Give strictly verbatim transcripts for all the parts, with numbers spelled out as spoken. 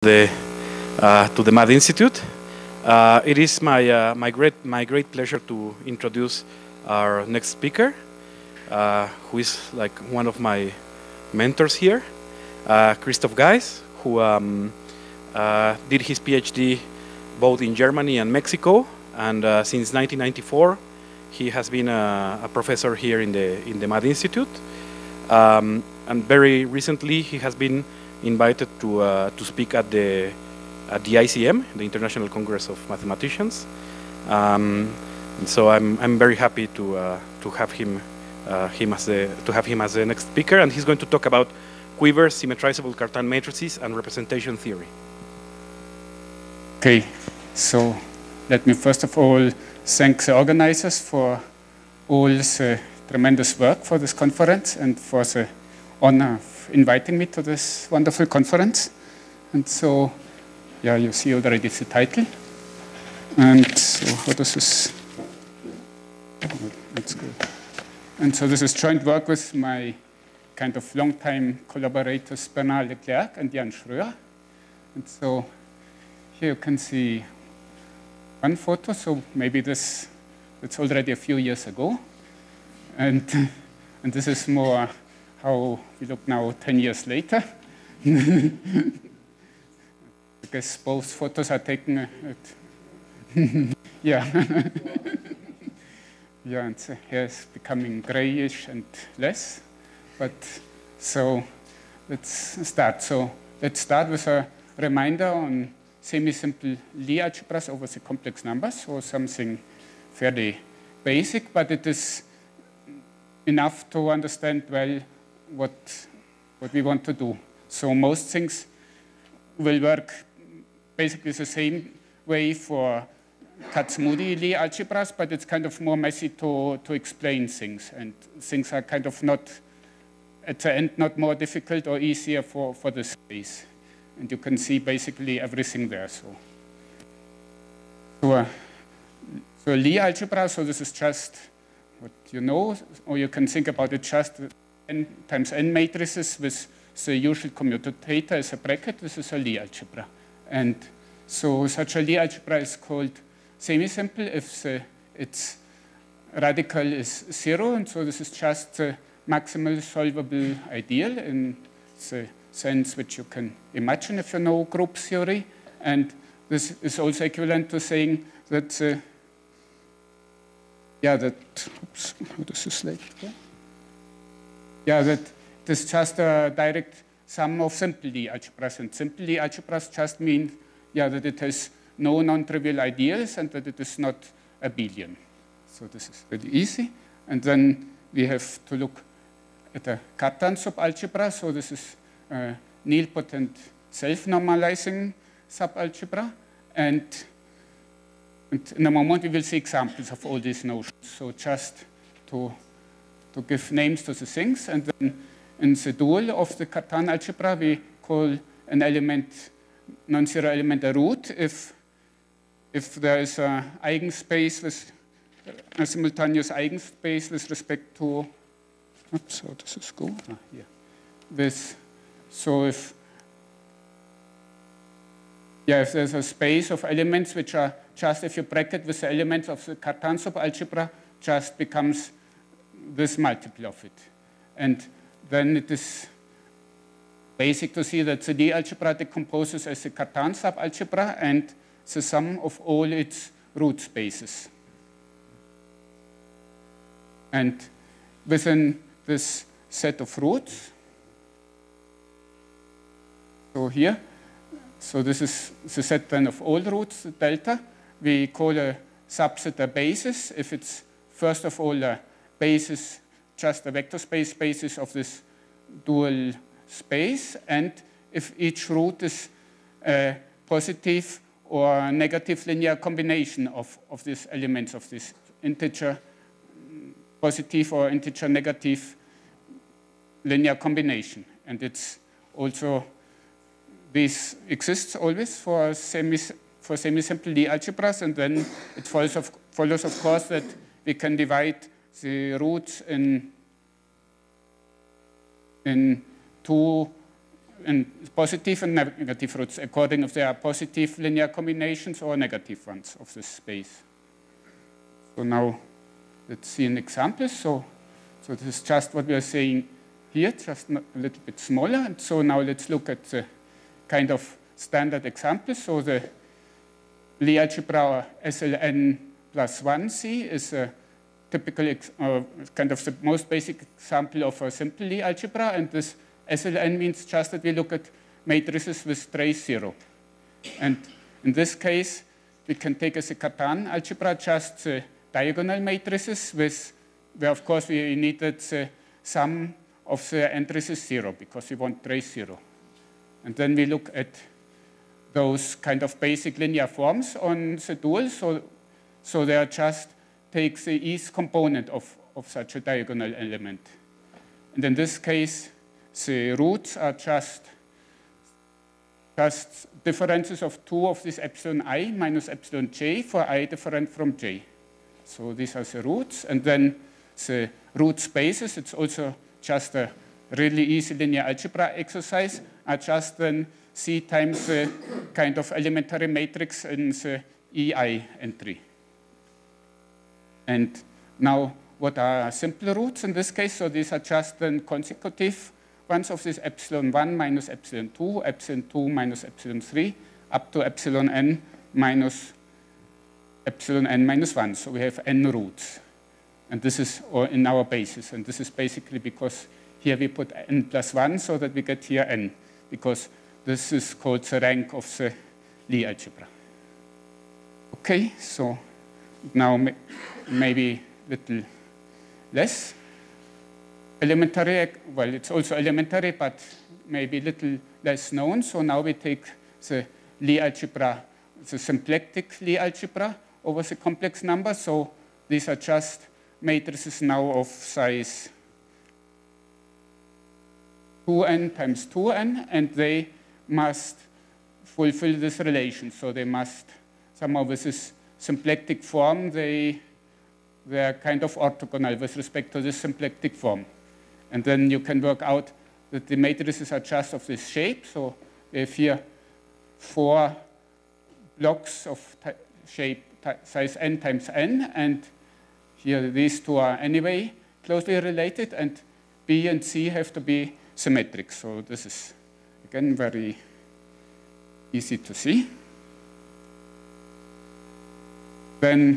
the, uh, to the Math Institute. Uh, it is my, uh, my, great, my great pleasure to introduce our next speaker, uh, who is like one of my mentors here, uh, Christoph Geis, who um, uh, did his PhD both in Germany and Mexico, and uh, since nineteen ninety-four he has been a, a professor here in the, in the Math Institute. Um, and very recently he has been invited to, uh, to speak at the, at the I C M, the International Congress of Mathematicians. Um, and so I'm, I'm very happy to, uh, to, have him, uh, him as the, to have him as the next speaker, and he's going to talk about quivers, symmetrizable Cartan matrices, and representation theory. Okay, so let me first of all thank the organizers for all the tremendous work for this conference and for the honor of inviting me to this wonderful conference. And so, yeah, you see already the title. And so, what is this? Oh, that's good. And so this is joint work with my kind of long-time collaborators Bernard Leclerc and Jan Schröer. And so here you can see one photo, so maybe this, it's already a few years ago. And, and this is more how we look now ten years later. I guess both photos are taken at, yeah. Yeah, and so here it's becoming grayish and less. But so let's start. So let's start with a reminder on semi-simple Lie algebras over the complex numbers, or something fairly basic, but it is enough to understand well what, what we want to do. So most things will work basically the same way for Kac-Moody Lie algebras, but it's kind of more messy to, to explain things, and things are kind of not, at the end, not more difficult or easier for, for the space. And you can see basically everything there. So, so, uh, so Lie algebra, so this is just what you know, or you can think about it just n times n matrices with the usual commutator as a bracket. This is a Lie algebra. And so such a Lie algebra is called semi-simple if the, its radical is zero, and so this is just the maximal solvable ideal in the sense which you can imagine if you know group theory. And this is also equivalent to saying that, uh, yeah, that, oops, how does this like? Yeah, that this is just a direct sum of simple Lie algebras. And simple Lie algebras just mean, yeah, that it has no non-trivial ideals and that it is not abelian. So this is really easy. And then we have to look at a Cartan subalgebra. So this is Uh, nilpotent self-normalizing subalgebra, and, and in a moment we will see examples of all these notions. So just to, to give names to the things, and then in the dual of the Cartan algebra we call an element, non-zero element, a root if, if there is an eigenspace with a simultaneous eigenspace with respect to, oops, how does this go? Ah, here. With So if, yeah, if there's a space of elements which are just, if you bracket with the elements of the Cartan subalgebra, just becomes this multiple of it. And then it is basic to see that the Lie algebra decomposes as a Cartan subalgebra and the sum of all its root spaces. And within this set of roots, so here, so this is the set then of all roots, delta. We call a subset a basis if it's first of all a basis, just a vector space basis of this dual space, and if each root is a positive or negative linear combination of, of these elements of this integer positive or integer negative linear combination. And it's also, this exists always for semi for semi-simple Lie algebras, and then it follows of, follows of course that we can divide the roots in in two and positive and negative roots, according if they are positive linear combinations or negative ones of this space. So now let's see an example. So, so this is just what we are saying here, just a little bit smaller. And so now let's look at the kind of standard example. So the Lie algebra S L N plus one C is a typical, uh, kind of the most basic example of a simple Lie algebra. And this S L N means just that we look at matrices with trace zero. And in this case, we can take as a Cartan algebra just the diagonal matrices with, where of course we needed the sum of the entries is zero because we want trace zero. And then we look at those kind of basic linear forms on the dual. So, so they are just take the east component of, of such a diagonal element. And in this case, the roots are just, just differences of two of this epsilon I minus epsilon j for I different from j. So these are the roots. And then the root spaces, it's also just a really easy linear algebra exercise, are just then C times the kind of elementary matrix in the E I entry. And now, what are simple roots in this case? So these are just then consecutive ones of this epsilon one minus epsilon two, epsilon two minus epsilon three, up to epsilon n minus epsilon n minus one. So we have n roots. And this is or in our basis. And this is basically because here we put n plus one so that we get here n, because this is called the rank of the Lie algebra. Okay, so now maybe a little less elementary. Well, it's also elementary, but maybe a little less known. So now we take the Lie algebra, the symplectic Lie algebra over the complex number. So these are just matrices now of size two n times two n, and they must fulfill this relation. So they must somehow, with this symplectic form, they, they are kind of orthogonal with respect to this symplectic form. And then you can work out that the matrices are just of this shape. So we have here four blocks of shape size n times n, and here these two are anyway closely related, and B and C have to be symmetric. So this is, again, very easy to see. Then,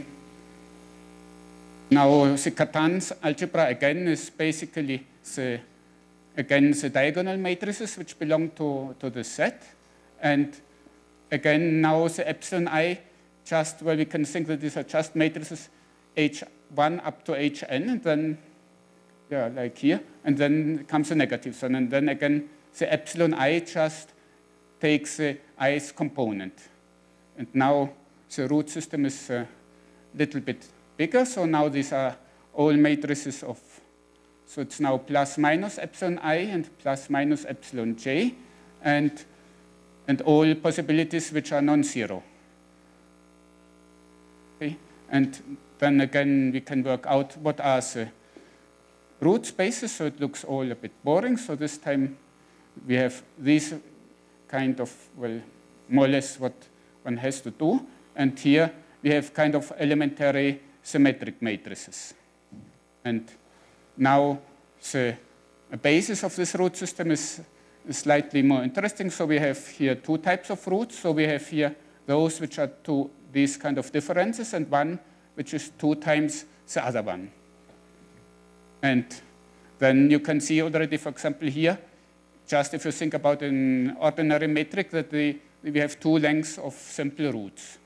now the Cartan's algebra again is basically the, again, the diagonal matrices which belong to, to the set. And again, now the epsilon I, just, well, we can think that these are just matrices H one up to H n, and then, yeah, like here, and then comes the negative sign. And then again, the epsilon I just takes the i's component. And now the root system is a little bit bigger. So now these are all matrices of, so it's now plus minus epsilon I and plus minus epsilon j, and, and all possibilities which are non-zero. Okay? And then again, we can work out what are the root spaces, so it looks all a bit boring. So this time we have these kind of, well, more or less what one has to do. And here we have kind of elementary symmetric matrices. And now the basis of this root system is slightly more interesting. So we have here two types of roots. So we have here those which are two, these kind of differences, and one which is two times the other one. And then you can see already, for example, here, just if you think about an ordinary metric, that we, we have two lengths of simple roots.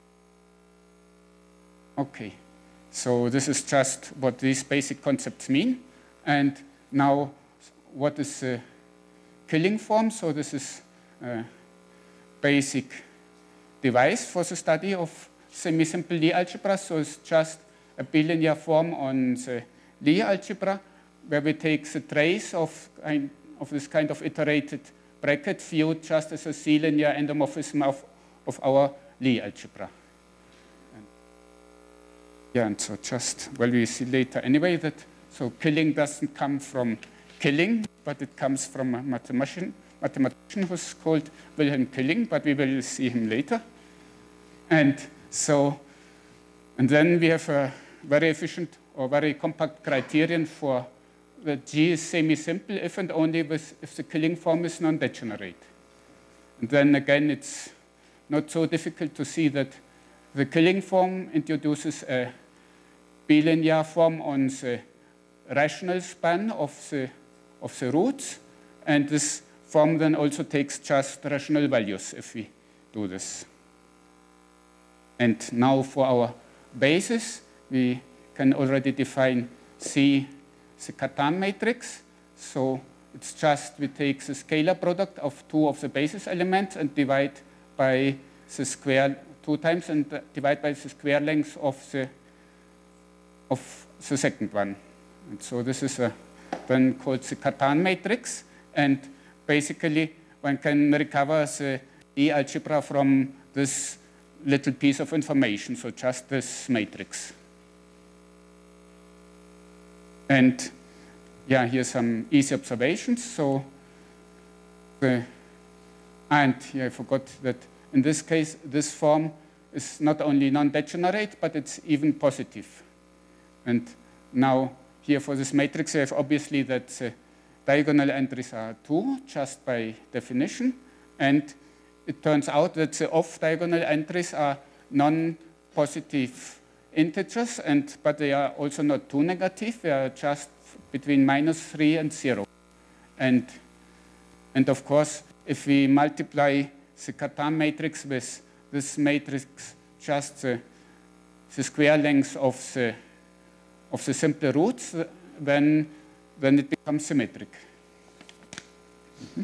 Okay, so this is just what these basic concepts mean. And now, what is the killing form? So this is a basic device for the study of semi-simple Lie algebra. So it's just a bilinear form on the Lie algebra, where we take the trace of, of this kind of iterated bracket viewed just as a C-linear endomorphism of, of our Lie algebra. And yeah, and so just, well, we see later anyway that, so killing doesn't come from killing, but it comes from a mathematician, mathematician who's called Wilhelm Killing, but we will see him later. And so, and then we have a very efficient or very compact criterion for that G is semi-simple if and only with, if the Killing form is non-degenerate. And then again, it's not so difficult to see that the Killing form introduces a bilinear form on the rational span of the, of the roots, and this form then also takes just rational values if we do this. And now for our basis, we can already define C, the Cartan matrix. So it's just we take the scalar product of two of the basis elements and divide by the square two times and divide by the square length of the of the second one. And so this is a, then called the Cartan matrix, and basically one can recover the Lie algebra from this little piece of information, so just this matrix. And yeah, here's some easy observations. So the, and yeah, I forgot that in this case, this form is not only non-degenerate, but it's even positive. And now here for this matrix, we have obviously that the diagonal entries are two, just by definition. And it turns out that the off-diagonal entries are non-positive integers, and, but they are also not too negative. They are just between minus three and zero. And, and of course, if we multiply the Cartan matrix with this matrix, just the, the square length of the, of the simple roots, then, then it becomes symmetric. Mm-hmm.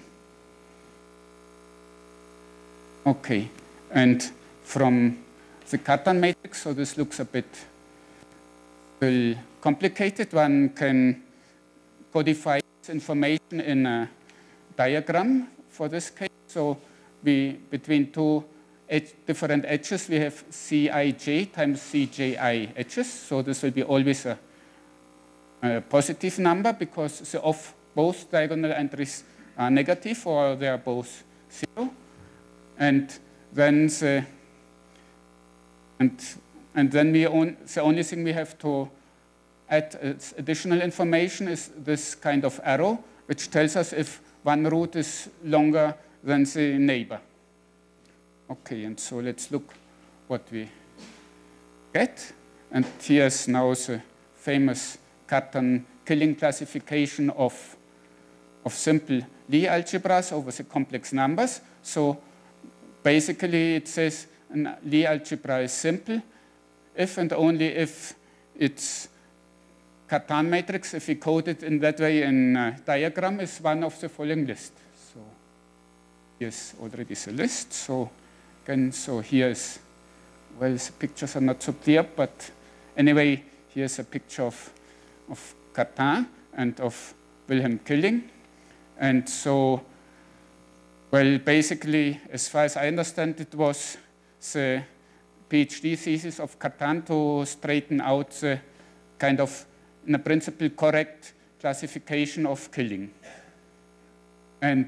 Okay, and from the Cartan matrix, so this looks a bit well, complicated. One can codify this information in a diagram for this case. So we, between two edge, different edges, we have Cij times Cji edges. So this will be always a, a positive number because the of both diagonal entries are negative or they are both zero. And then the and and then we own, the only thing we have to add as additional information is this kind of arrow, which tells us if one root is longer than the neighbor. Okay, and so let's look what we get. And here's now the famous Cartan Killing classification of of simple Lie algebras over the complex numbers. So basically, it says an Lie algebra is simple if and only if its Cartan matrix, if we code it in that way in a diagram, is one of the following list. So here's already the list. So again, so here's, well, the pictures are not so clear, but anyway, here's a picture of, of Cartan and of Wilhelm Killing. And so, well, basically, as far as I understand, it was the PhD thesis of Cartan to straighten out the kind of, in a principle, correct classification of Killing. And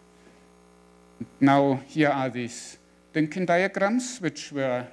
now here are these Dynkin diagrams, which were,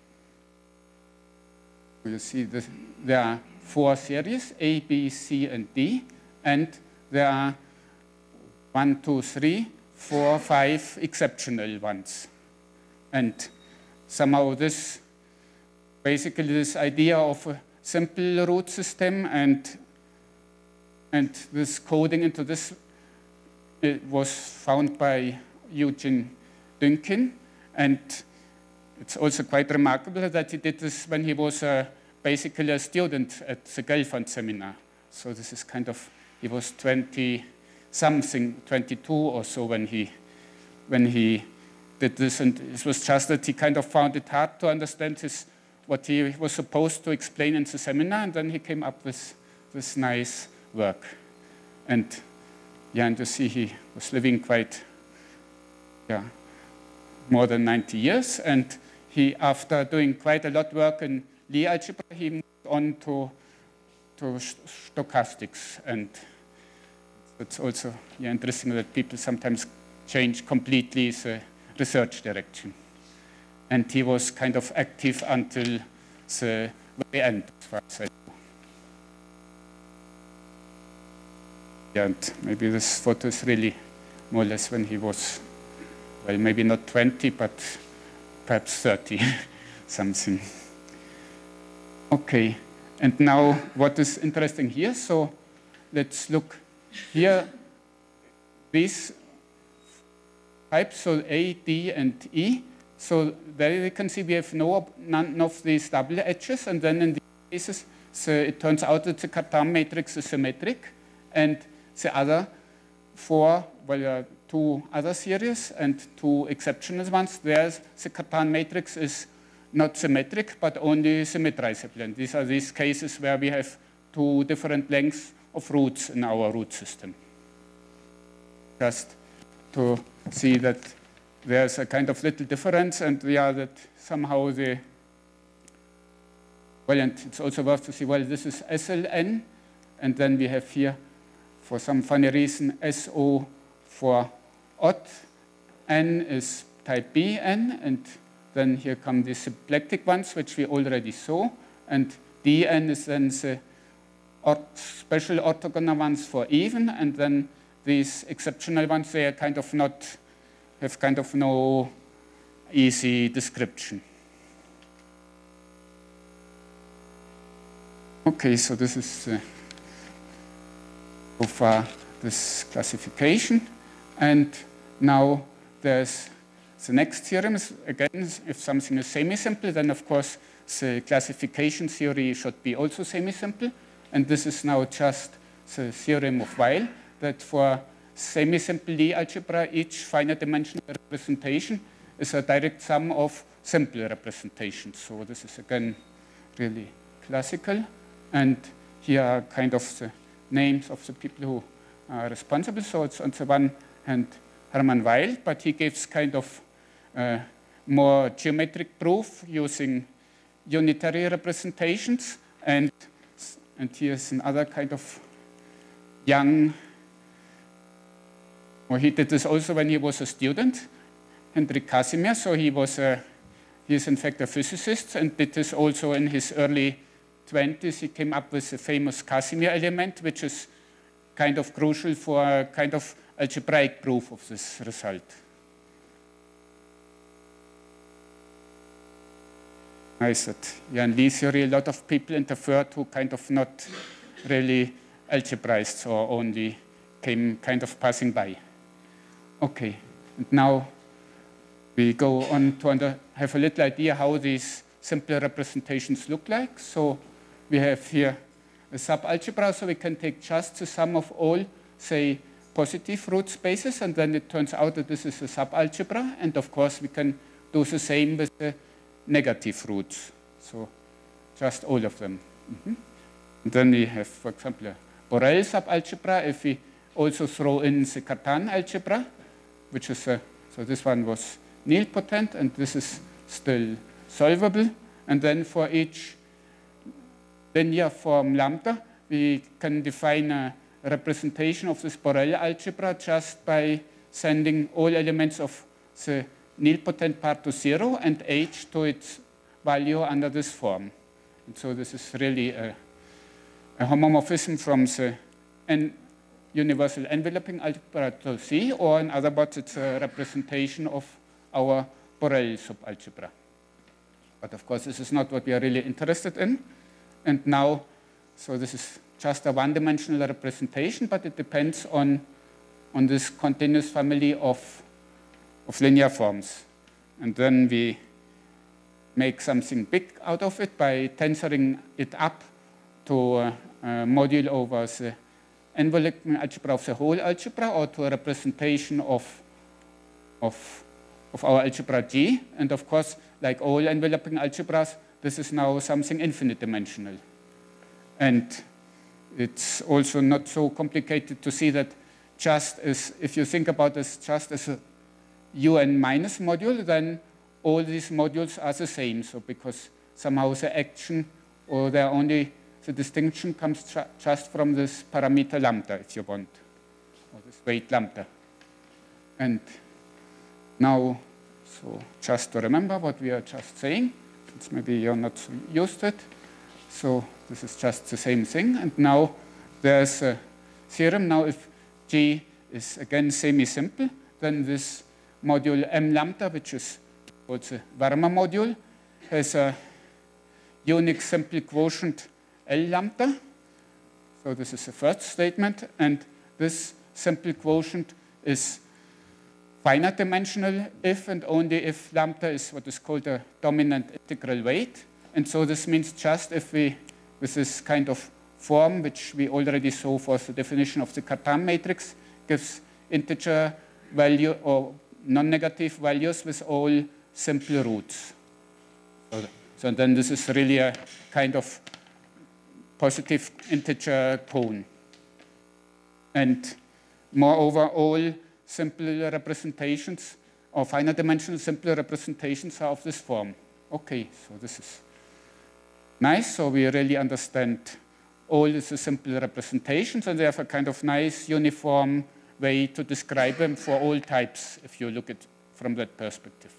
you see, this, there are four series, A, B, C, and D, and there are one, two, three, four, five exceptional ones. And somehow this, basically this idea of a simple root system and, and this coding into this, it was found by Eugene Dynkin. And it's also quite remarkable that he did this when he was uh, basically a student at the Gelfand seminar. So this is kind of, he was twenty something, twenty-two or so when he, when he did this. And it was just that he kind of found it hard to understand his, what he was supposed to explain in the seminar, and then he came up with this nice work. And yeah, and you see he was living quite, yeah, more than ninety years, and he, after doing quite a lot of work in Lie algebra, he moved on to, to stochastics. And it's also yeah, interesting that people sometimes changed completely the research direction. And he was kind of active until the very end, as far as I know. Yeah, and maybe this photo is really more or less when he was, well, maybe not twenty, but perhaps thirty, something. Okay, and now what is interesting here, so let's look here, these types, so A, D, and E. So there you can see we have no, none of these double edges, and then in these cases, so it turns out that the Cartan matrix is symmetric, and the other four, well, there are two other series and two exceptional ones. There's the Cartan matrix is not symmetric, but only symmetrizable. And these are these cases where we have two different lengths of roots in our root system. Just to see that there's a kind of little difference, and yeah, that somehow the, well, and it's also worth to see, well, this is S L N, and then we have here, for some funny reason, S O for odd, N is type B N, and then here come the symplectic ones, which we already saw, and D N is then the special orthogonal ones for even, and then these exceptional ones, they are kind of not, have kind of no easy description. Okay, so this is uh, so far this classification, and now there's the next theorem is, again, if something is semi-simple, then of course the classification theory should be also semi-simple, and this is now just the theorem of Weil, that for semi-simple Lie algebra, each finite dimensional representation is a direct sum of simple representations. So this is again really classical, and here are kind of the names of the people who are responsible. So it's on the one hand Hermann Weil, but he gives kind of uh, more geometric proof using unitary representations, and and here's another kind of young, well, he did this also when he was a student, Hendrik Casimir. So he was a, he is in fact a physicist, and did this also in his early twenties. He came up with the famous Casimir element, which is kind of crucial for a kind of algebraic proof of this result. Nice that, yeah, in Lie theory, a lot of people interfered who kind of not really algebraized or only came kind of passing by. Okay, and now we go on to under, have a little idea how these simple representations look like. So we have here a subalgebra, so we can take just the sum of all, say, positive root spaces, and then it turns out that this is a subalgebra, and of course we can do the same with the negative roots, so just all of them. Mm-hmm. And then we have, for example, a Borel subalgebra, if we also throw in the Cartan algebra, which is a, so this one was nilpotent, and this is still solvable, and then for each linear form lambda, we can define a representation of this Borel algebra just by sending all elements of the nilpotent part to zero and h to its value under this form. And so this is really a, a homomorphism from the n universal enveloping algebra to C, or in other words, it's a representation of our Borel subalgebra. But of course, this is not what we are really interested in. And now, so this is just a one-dimensional representation, but it depends on, on this continuous family of, of linear forms. And then we make something big out of it by tensoring it up to a, a module over the enveloping algebra of the whole algebra, or to a representation of, of, of our algebra G. And of course, like all enveloping algebras, this is now something infinite dimensional. And it's also not so complicated to see that just as, if you think about this just as a un minus module, then all these modules are the same. So because somehow the action, or there only, the distinction comes just from this parameter lambda, if you want, or this weight lambda. And now, so just to remember what we are just saying, since maybe you're not so used to it. So this is just the same thing. And now there's a theorem. Now if G is again semi-simple, then this module M lambda, which is also Verma module, has a unique simple quotient L lambda. So this is the first statement. And this simple quotient is finite dimensional if and only if lambda is what is called a dominant integral weight. And so this means just if we, with this kind of form, which we already saw for the definition of the Cartan matrix, gives integer value or non-negative values with all simple roots. So, so then this is really a kind of positive integer cone. And moreover, all simple representations or finite dimensional simple representations are of this form. Okay, so this is nice. So we really understand all the simple representations, and they have a kind of nice uniform way to describe them for all types if you look at it from that perspective.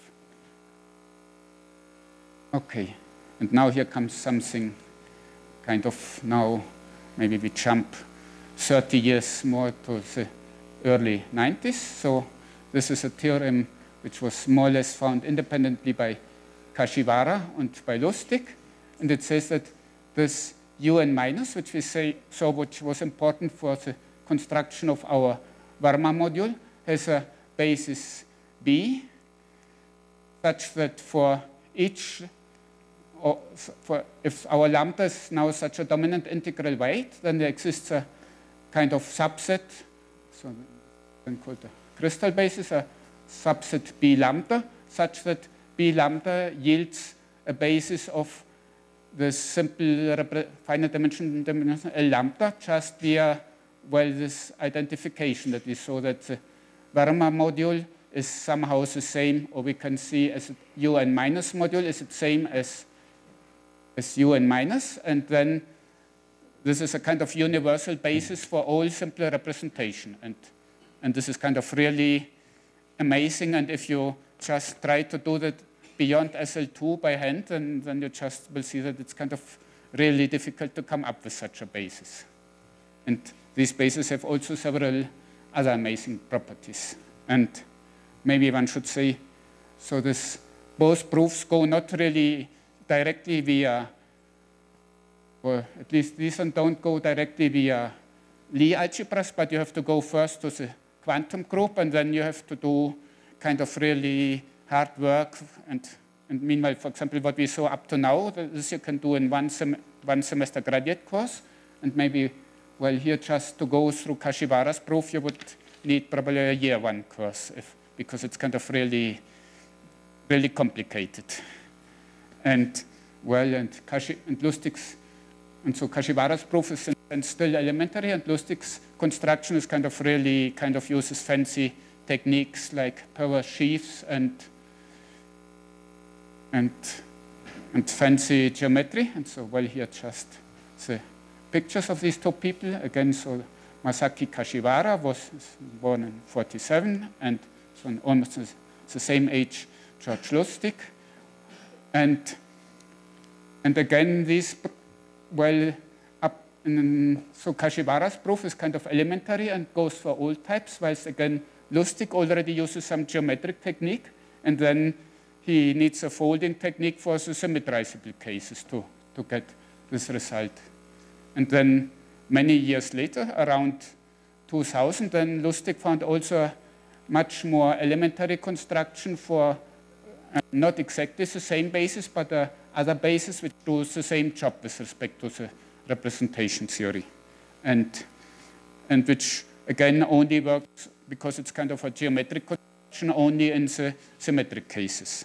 Okay, and now here comes something kind of now, maybe we jump thirty years more to the early nineties. So this is a theorem which was more or less found independently by Kashiwara and by Lustig. And it says that this un minus, which we say, so which was important for the construction of our Verma module, has a basis B, such that for each, or for, if our lambda is now such a dominant integral weight, then there exists a kind of subset, so then called the crystal basis, a subset B lambda, such that B lambda yields a basis of the simple finite dimension, dimension L lambda just via, well, this identification that we saw that the Verma module is somehow the same, or we can see as a un minus module is the same as, as un minus, and then this is a kind of universal basis for all simple representation. And, and this is kind of really amazing, and if you just try to do that beyond S L two by hand, then, then you just will see that it's kind of really difficult to come up with such a basis. And these bases have also several other amazing properties. And maybe one should say, so this, both proofs go not really directly via, or at least these one don't go directly via Lie algebras, but you have to go first to the quantum group, and then you have to do kind of really hard work. And, and meanwhile, for example, what we saw up to now, this you can do in one, sem one semester graduate course. And maybe, well, here just to go through Kashiwara's proof, you would need probably a year one course, if, because it's kind of really, really complicated. And, well, and, Kashi, and Lustig's, and so Kashiwara's proof is and still elementary, and Lustig's construction is kind of really kind of uses fancy techniques like power sheaves and and and fancy geometry. And so, well, here just the pictures of these two people again. So Masaki Kashiwara was born in forty-seven, and so almost the same age George Lustig. And and again, these, well, up in, so Kashiwara's proof is kind of elementary and goes for all types, whilst again Lustig already uses some geometric technique, and then he needs a folding technique for the symmetrizable cases to, to get this result. And then many years later, around two thousand, then Lustig found also a much more elementary construction for uh, not exactly the same basis, but uh, other basis which does the same job with respect to the representation theory. And, and which again only works because it's kind of a geometric construction only in the symmetric cases.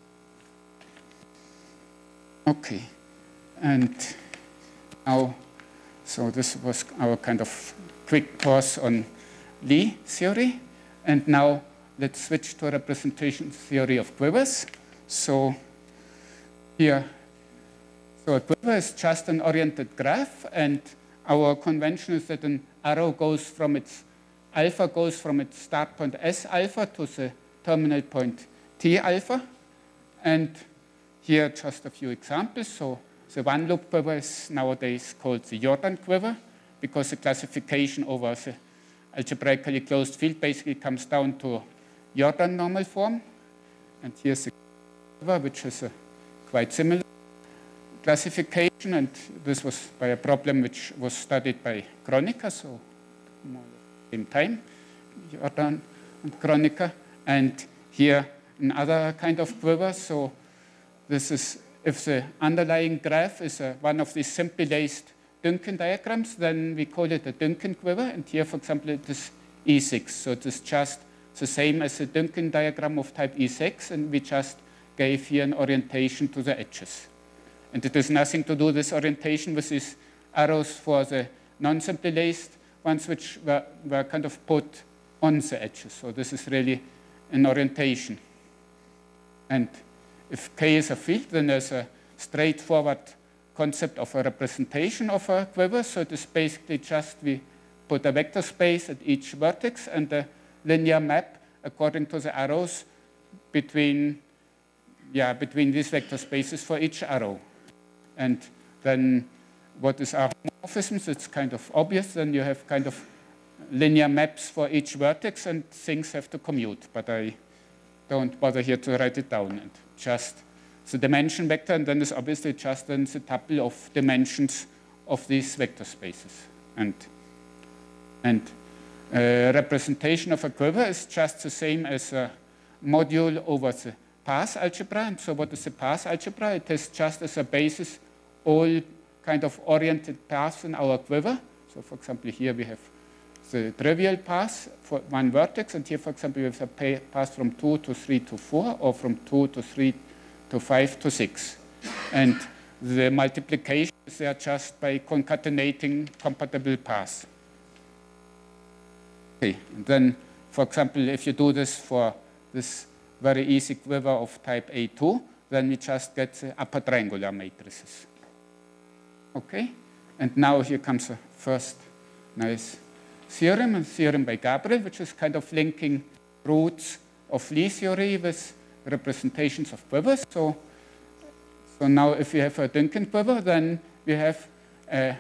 Okay, and now, so this was our kind of quick course on Lie theory. And now let's switch to representation theory of quivers. So here, so a quiver is just an oriented graph, and our convention is that an arrow goes from its alpha goes from its start point S alpha to the terminal point T alpha. And here just a few examples. So the one loop quiver is nowadays called the Jordan quiver, because the classification over the algebraically closed field basically comes down to Jordan normal form. And here's the quiver, which is a quite similar classification, and this was by a problem which was studied by Kronecker, so more or less same time, Jordan and Kronecker. And here another kind of quiver. So this is, if the underlying graph is a, one of these simply laced Dünken diagrams, then we call it a Dünken quiver. And here, for example, it is E six. So it is just the same as the Dünken diagram of type E six, and we just gave here an orientation to the edges. And it has nothing to do with this orientation with these arrows for the non-simply laced ones, which were, were kind of put on the edges. So this is really an orientation. And if K is a field, then there's a straightforward concept of a representation of a quiver. So it is basically just we put a vector space at each vertex and a linear map according to the arrows between, yeah, between these vector spaces for each arrow. And then what is our homomorphisms? It's kind of obvious. Then you have kind of linear maps for each vertex, and things have to commute. But I don't bother here to write it down. And just the dimension vector, and then there's obviously just then the tuple of dimensions of these vector spaces. And, and uh, representation of a quiver is just the same as a module over the path algebra. And so what is the path algebra? It has just as a basis all kind of oriented paths in our quiver. So for example, here we have the trivial path for one vertex, and here, for example, we have a path from two to three to four, or from two to three to five to six. And the multiplication is there just by concatenating compatible paths. Okay, and then, for example, if you do this for this very easy quiver of type A two, then we just get the upper triangular matrices. Okay, and now here comes the first nice theorem, a theorem by Gabriel, which is kind of linking roots of Lie theory with representations of quivers. So, so now if we have a Dünken quiver, then we have a,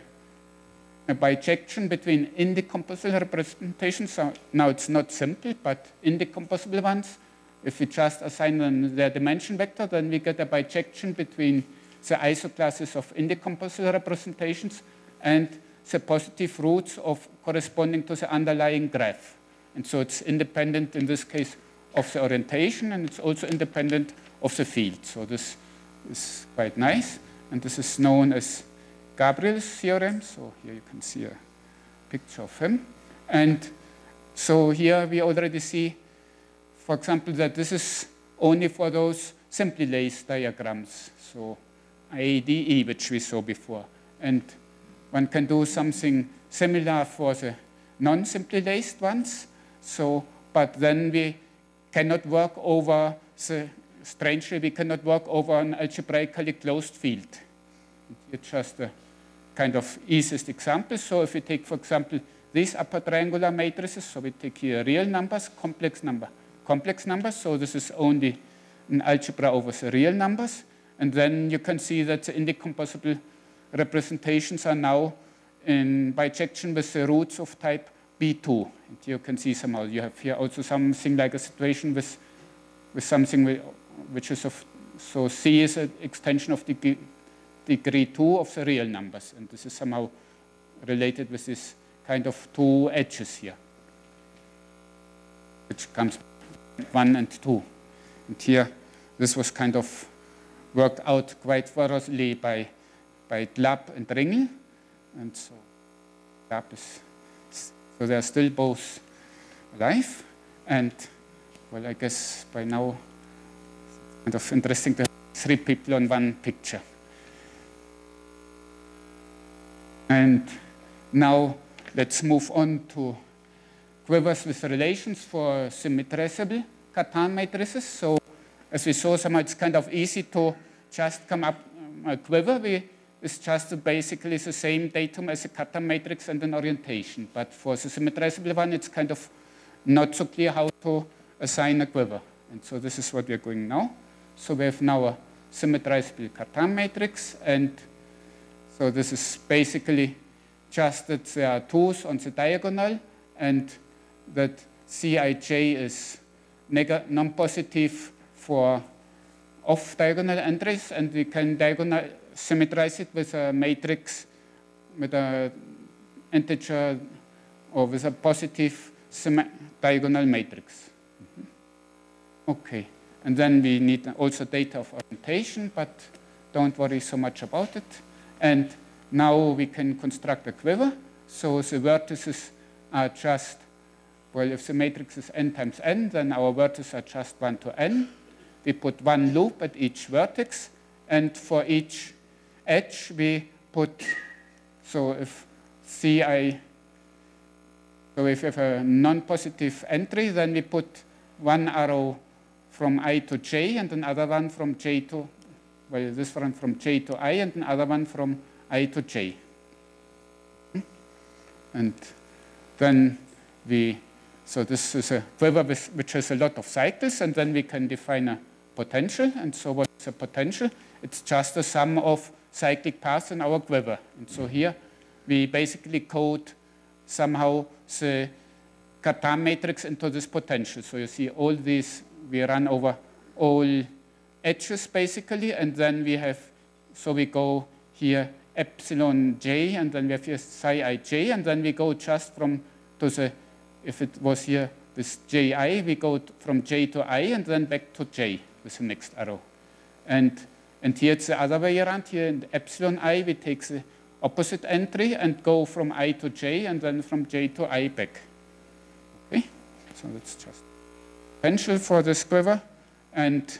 a bijection between indecomposable representations. So now it's not simple, but indecomposable ones. If we just assign them their dimension vector, then we get a bijection between the isoclasses of indecomposable representations and the positive roots of corresponding to the underlying graph. And so it's independent, in this case, of the orientation, and it's also independent of the field. So this is quite nice. And this is known as Gabriel's theorem. So here you can see a picture of him. And so here we already see, for example, that this is only for those simply laced diagrams. So A D E, which we saw before. And one can do something similar for the non-simply laced ones. So, but then we cannot work over the, strangely, we cannot work over an algebraically closed field. It's just a kind of easiest example. So if we take, for example, these upper triangular matrices, so we take here real numbers, complex number, complex numbers. So this is only an algebra over the real numbers. And then you can see that the indecomposable representations are now in bijection with the roots of type B two. And you can see somehow you have here also something like a situation with, with something which is of, so C is an extension of degree, degree two of the real numbers. And this is somehow related with this kind of two edges here, which comes one and two. And here, this was kind of worked out quite thoroughly by, by Dlab and Ringel. And so Dlab is, so they're still both alive. And well, I guess by now, it's kind of interesting to have three people on one picture. And now let's move on to quivers with relations for symmetrizable Cartan matrices. So as we saw, somehow it's kind of easy to just come up a quiver. We is just basically the same datum as a Cartan matrix and an orientation. But for the symmetrizable one, it's kind of not so clear how to assign a quiver. And so this is what we're going now. So we have now a symmetrizable Cartan matrix. And so this is basically just that there are twos on the diagonal and that Cij is non-positive for off-diagonal entries, and we can diagonal symmetrize it with a matrix with an integer or with a positive diagonal matrix. Mm-hmm. Okay, and then we need also data of orientation, but don't worry so much about it. And now we can construct a quiver. So the vertices are just, well, if the matrix is n times n, then our vertices are just one to n. We put one loop at each vertex, and for each edge we put, so if Ci, so if we have a non-positive entry, then we put one arrow from I to j and another one from j to, well, this one from j to I and another one from I to j. And then we, so this is a quiver which has a lot of cycles, and then we can define a potential. And so what is a potential? It's just the sum of cyclic paths in our quiver. And so here we basically code somehow the Cartan matrix into this potential. So you see all these, we run over all edges basically, and then we have, so we go here epsilon j, and then we have here psi ij, and then we go just from to the, if it was here this ji, we go from j to I and then back to j with the next arrow. And, and here it's the other way around. Here in epsilon I, we take the opposite entry and go from I to j and then from j to I back. Okay, so that's just potential for this quiver. And,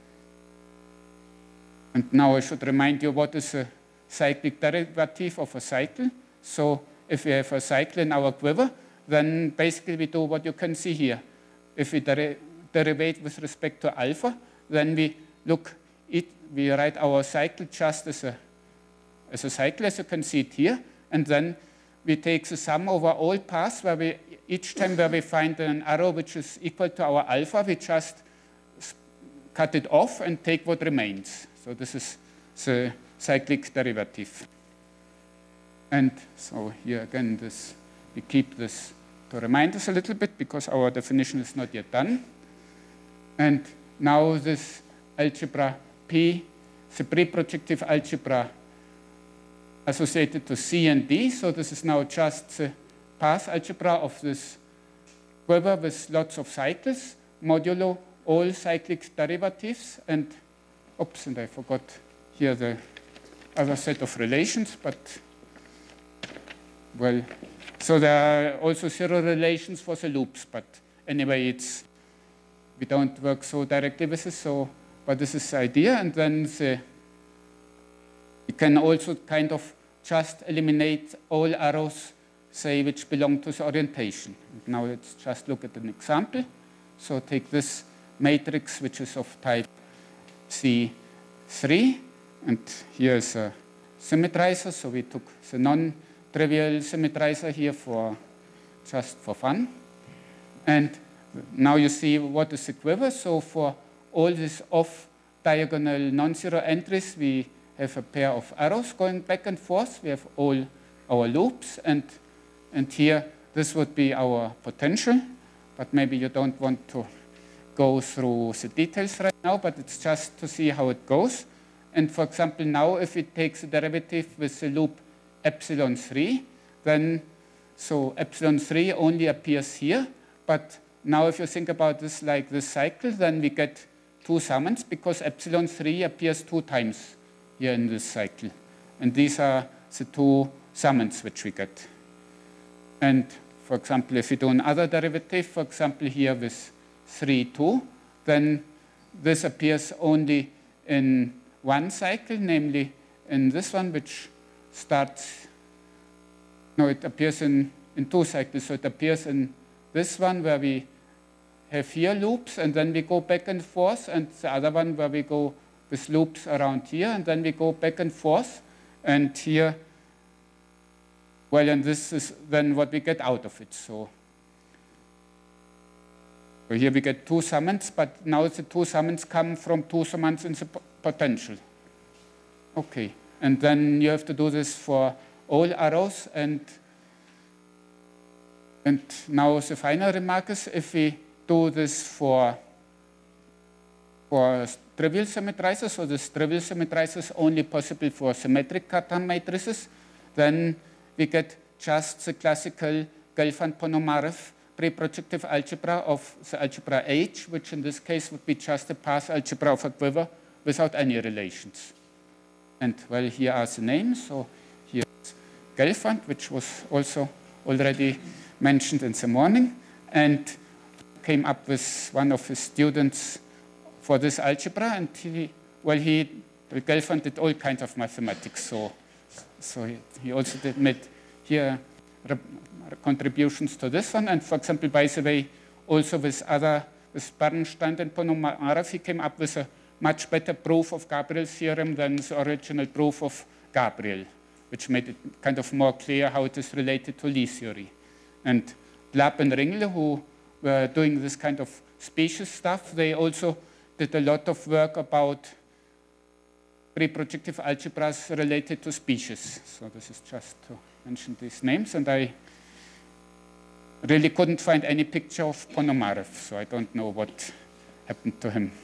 and now I should remind you what is a cyclic derivative of a cycle. So if we have a cycle in our quiver, then basically we do what you can see here. If we deri derivate with respect to alpha, then we look, it, we write our cycle just as a, as a cycle, as you can see it here, and then we take the sum over all paths, where we, each time where we find an arrow which is equal to our alpha, we just cut it off and take what remains. So this is the cyclic derivative. And so here again, this, we keep this to remind us a little bit because our definition is not yet done. And now this algebra P, the pre-projective algebra associated to C and D. So this is now just the path algebra of this quiver with lots of cycles, modulo all cyclic derivatives. And, oops, and I forgot here the other set of relations, but, well, so there are also zero relations for the loops, but anyway, it's, we don't work so directly with this, so, but this is the idea, and then the, we can also kind of just eliminate all arrows, say, which belong to the orientation. And now let's just look at an example. So take this matrix, which is of type C three, and here's a symmetrizer, so we took the non-trivial symmetrizer here for just for fun. And now you see what is the quiver. So for all these off-diagonal non-zero entries, we have a pair of arrows going back and forth. We have all our loops, and, and here this would be our potential, but maybe you don't want to go through the details right now, but it's just to see how it goes. And for example, now if it takes a derivative with the loop epsilon three, then so epsilon three only appears here. But now if you think about this like this cycle, then we get two summands because epsilon three appears two times here in this cycle. And these are the two summands which we get. And for example, if we do another derivative, for example, here with three, two, then this appears only in one cycle, namely in this one, which starts, no, it appears in, in two cycles. So it appears in this one where we have here loops, and then we go back and forth, and the other one where we go with loops around here, and then we go back and forth. And here, well, and this is then what we get out of it. So, so here we get two summands, but now the two summands come from two summands in the potential. Okay, and then you have to do this for all arrows. And, and now the final remark is, if we do this for, for trivial symmetrizers, so this trivial symmetrizer is only possible for symmetric Cartan matrices, then we get just the classical Gelfand-Ponomarev pre-projective algebra of the algebra H, which in this case would be just a path algebra of a quiver without any relations. And well, here are the names. So here's Gelfand, which was also already mentioned in the morning, and came up with one of his students for this algebra, and he, well, he, Gelfand did all kinds of mathematics, so, so he, he also did made here contributions to this one, and for example, by the way, also with other, with Bernstein and Ponomarev, he came up with a much better proof of Gabriel's theorem than the original proof of Gabriel, which made it kind of more clear how it is related to Lie theory. And Blab and Ringle, who were doing this kind of species stuff, they also did a lot of work about pre-projective algebras related to species. So this is just to mention these names. And I really couldn't find any picture of Ponomarev, so I don't know what happened to him.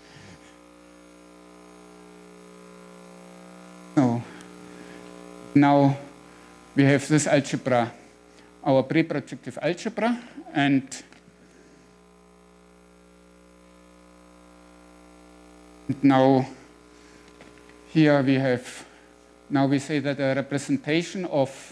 So now we have this algebra, our pre-projective algebra, and now here we have, now we say that a representation of,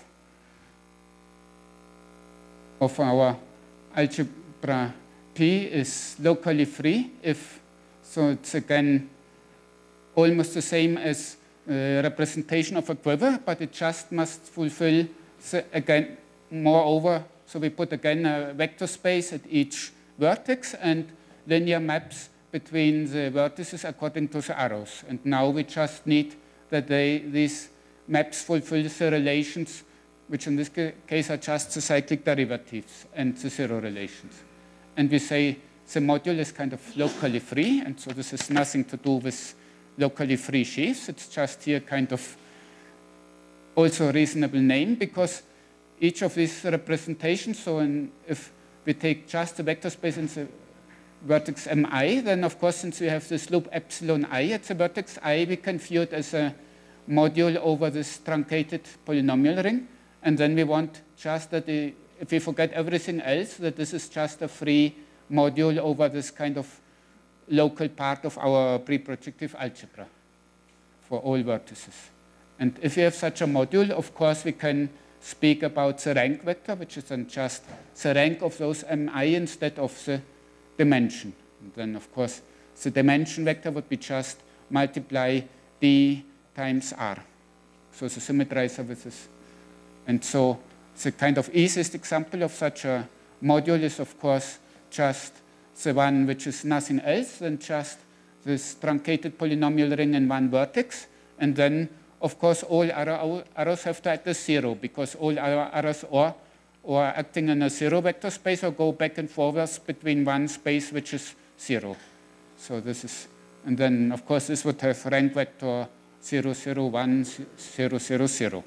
of our algebra P is locally free if, so it's again almost the same as a representation of a quiver, but it just must fulfill, the, again, moreover, so we put again a vector space at each vertex and linear maps between the vertices according to the arrows. And now we just need that they, these maps fulfill the relations, which in this case are just the cyclic derivatives and the zero relations. And we say the module is kind of locally free, and so this has nothing to do with locally free sheaves. It's just here kind of also a reasonable name, because each of these representations, so in, if we take just the vector space in the vertex mi, then of course, since we have this loop epsilon I at the vertex I, we can view it as a module over this truncated polynomial ring. And then we want just that, the, if we forget everything else, that this is just a free module over this kind of local part of our pre-projective algebra for all vertices. And if we have such a module, of course, we can speak about the rank vector, which is then just the rank of those mi instead of the dimension. And then, of course, the dimension vector would be just multiply d times r. So the symmetrizer with this. And so the kind of easiest example of such a module is, of course, just the one which is nothing else than just this truncated polynomial ring in one vertex. And then, of course, all arrow, arrows have to act as zero, because all arrows or, or acting in a zero vector space or go back and forwards between one space which is zero. So this is, and then, of course, this would have rank vector zero, zero, one, zero, zero, zero.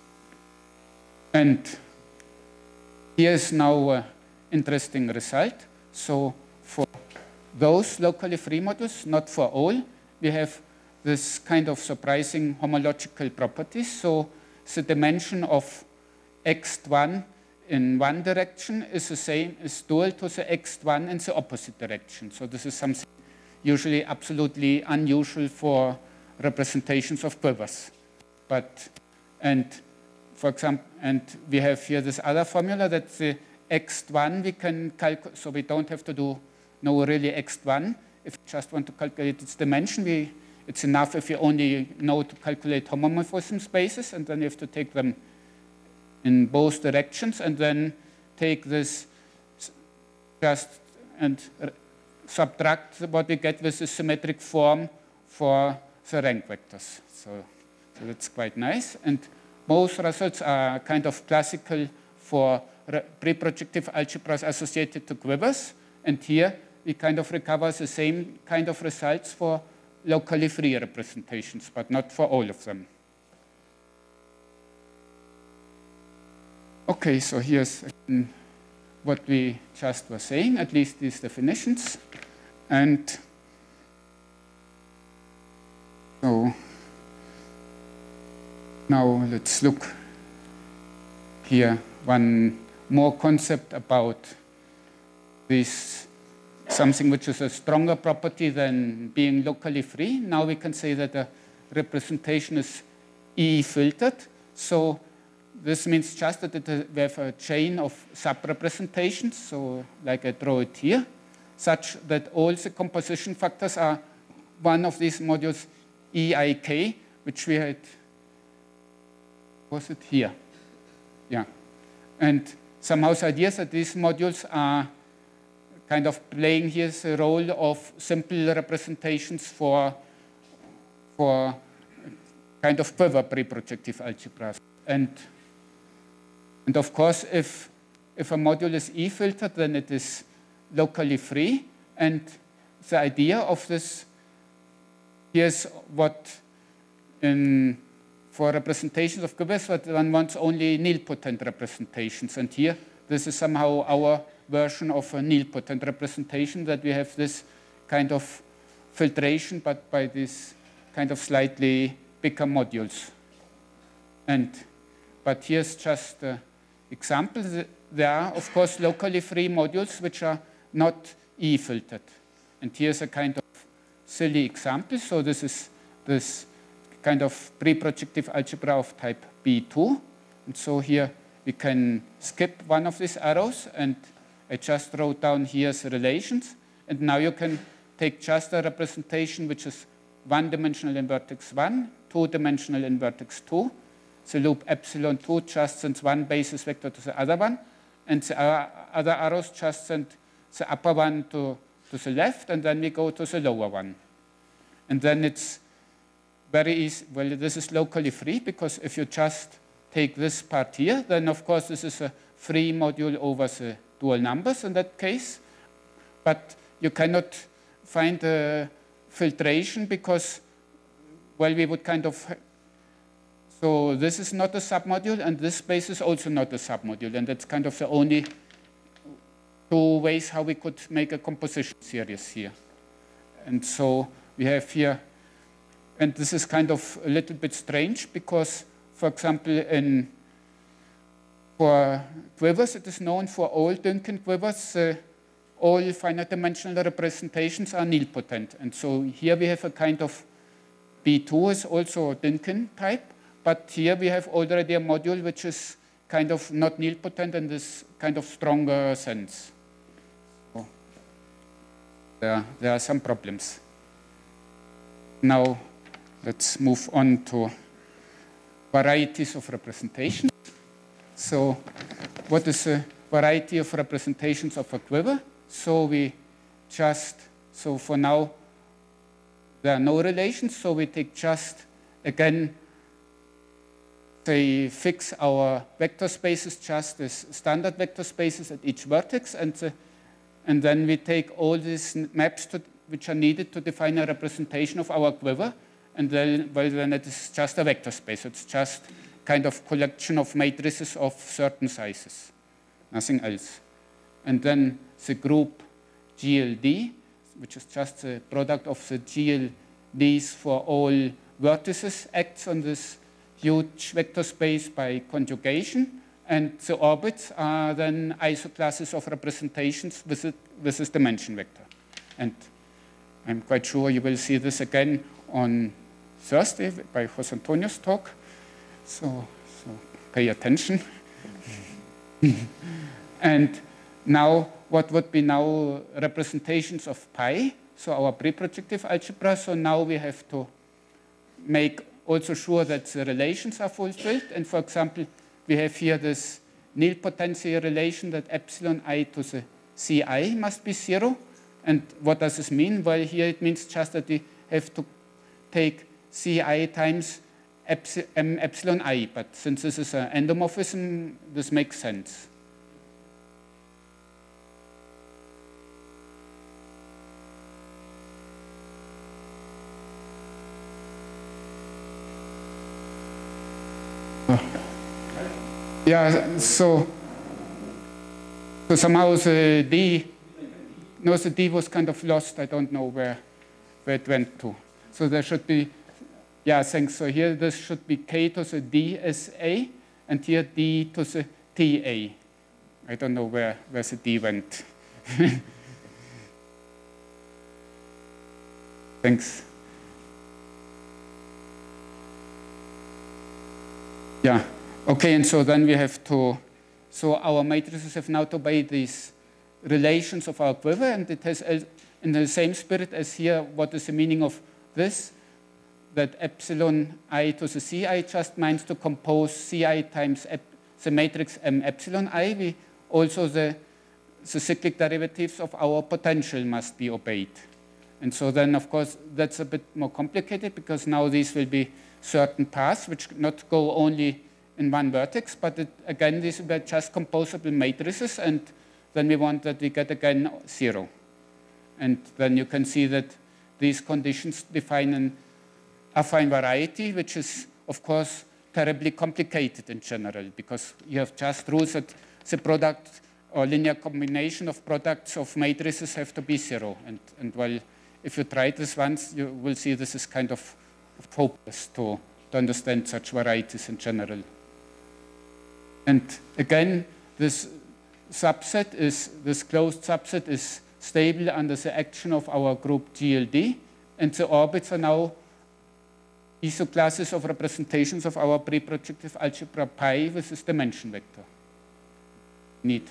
And here's now an interesting result. So for those locally free modules, not for all, we have this kind of surprising homological properties. So the dimension of x one in one direction is the same, is dual to the x one in the opposite direction. So this is something usually absolutely unusual for representations of quivers. But, and for example, and we have here this other formula that the x one we can calculate, so we don't have to do no really x one. If we just want to calculate its dimension, we, it's enough if you only know to calculate homomorphism spaces, and then you have to take them in both directions, and then take this just and subtract what we get with the symmetric form for the rank vectors. So So that's quite nice. And most results are kind of classical for pre-projective algebras associated to quivers. And here we kind of recover the same kind of results for locally free representations, but not for all of them. Okay, so here's what we just were saying, at least these definitions. And so now let's look here one more concept about this, something which is a stronger property than being locally free. Now we can say that the representation is E-filtered. So this means just that it, we have a chain of sub-representations, so like I draw it here, such that all the composition factors are one of these modules E I K, which we had, was it here? Yeah. And somehow the idea is that these modules are kind of playing here the role of simple representations for, for kind of quiver pre-projective algebras. And, and of course, if, if a module is E-filtered, then it is locally free. And the idea of this, here's what in, for representations of quivers, but one wants only nilpotent representations. And here, this is somehow our version of a nilpotent representation, that we have this kind of filtration, but by this kind of slightly bigger modules. And, but here's just an example. There are, of course, locally free modules which are not E-filtered. And here's a kind of silly example. So this is this kind of pre-projective algebra of type B two. And so here we can skip one of these arrows, and I just wrote down here the relations. And now you can take just a representation which is one-dimensional in vertex one, two-dimensional in vertex two. The loop epsilon two just sends one basis vector to the other one, and the other arrows just send the upper one to, to the left, and then we go to the lower one. And then it's very easy. Well, this is locally free, because if you just take this part here, then of course this is a free module over the dual numbers in that case. But you cannot find a filtration because, well, we would kind of, so this is not a submodule, and this space is also not a submodule, and that's kind of the only two ways how we could make a composition series here. And so we have here, and this is kind of a little bit strange, because, for example, in for quivers, it is known for all Dynkin quivers, uh, all finite dimensional representations are nilpotent. And so here we have a kind of B two is also Dynkin type, but here we have already a module which is kind of not nilpotent in this kind of stronger sense. So there, there are some problems. Now let's move on to varieties of representations. So what is a variety of representations of a quiver? So we just, so for now, there are no relations, so we take just, again, they fix our vector spaces just as standard vector spaces at each vertex, and, the, and then we take all these maps to, which are needed to define a representation of our quiver, and then, well, then it is just a vector space. It's just kind of collection of matrices of certain sizes, nothing else. And then the group G L D, which is just the product of the G L Ds for all vertices, acts on this huge vector space by conjugation, and the orbits are then isoclasses of representations with, it, with this dimension vector. And I'm quite sure you will see this again on Thursday by Jose Antonio's talk. So, so pay attention. And now, what would be now representations of pi? So our pre-projective algebra. So now we have to make also sure that the relations are fulfilled. And for example, we have here this nilpotency relation that epsilon I to the ci must be zero. And what does this mean? Well, here it means just that we have to take ci times m epsilon I, but since this is an endomorphism, this makes sense. Yeah, so, so somehow the D, no, the D was kind of lost. I don't know where, where it went to. So there should be, yeah, thanks. So here this should be K to the D S A, and here D to the T A. I don't know where, where the D went. Thanks. Yeah. Okay, and so then we have to, so our matrices have now to obey these relations of our quiver, and it has, in the same spirit as here, what is the meaning of this? That epsilon I to the Ci just means to compose Ci times the matrix M epsilon I. We also, the, the cyclic derivatives of our potential must be obeyed. And so then, of course, that's a bit more complicated, because now these will be certain paths which not go only in one vertex, but it, again, these were just composable matrices, and then we want that we get again zero. And then you can see that these conditions define an affine variety, which is, of course, terribly complicated in general, because you have just rules that the product or linear combination of products of matrices have to be zero. And, and well, if you try this once, you will see this is kind of, of hopeless to, to understand such varieties in general. And again, this subset is, this closed subset is stable under the action of our group G L D, and the orbits are now isoclasses of representations of our pre-projective algebra pi with this dimension vector. Neat.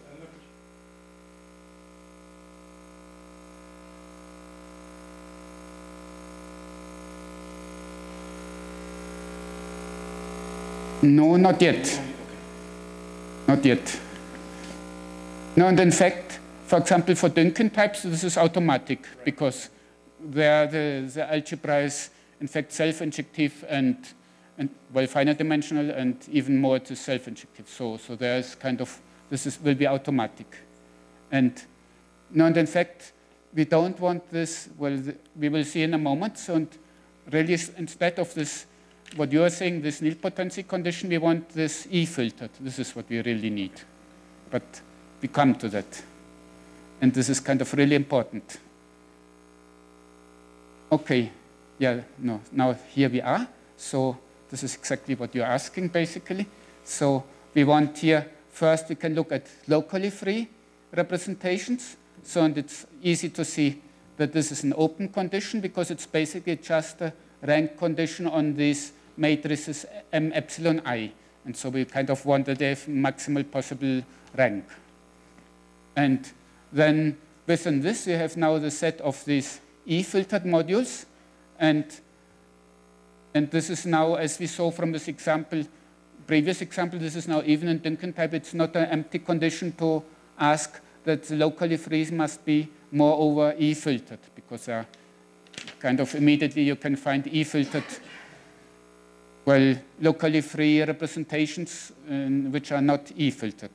No, not yet. Not yet. No, and in fact, for example, for Dynkin types, this is automatic, because there the, the algebra is in fact self-injective and, and well, finite dimensional, and even more it is self-injective. So, so there is kind of, this is, will be automatic. And no, and in fact, we don't want this, well, the, we will see in a moment. So, and really, instead of this, what you are saying, this nilpotency condition, we want this E filtered. This is what we really need. But we come to that. And this is kind of really important. Okay, yeah, no, now here we are. So this is exactly what you're asking, basically. So we want here, first we can look at locally free representations. So, and it's easy to see that this is an open condition, because it's basically just a rank condition on these matrices M epsilon I. And so we kind of want that they have maximal possible rank. And then within this, we have now the set of these E-filtered modules. And, and this is now, as we saw from this example, previous example, this is now even in Dynkin type. It's not an empty condition to ask that the locally free must be moreover E-filtered, because uh, kind of immediately you can find E-filtered, well, locally free representations um, which are not E-filtered.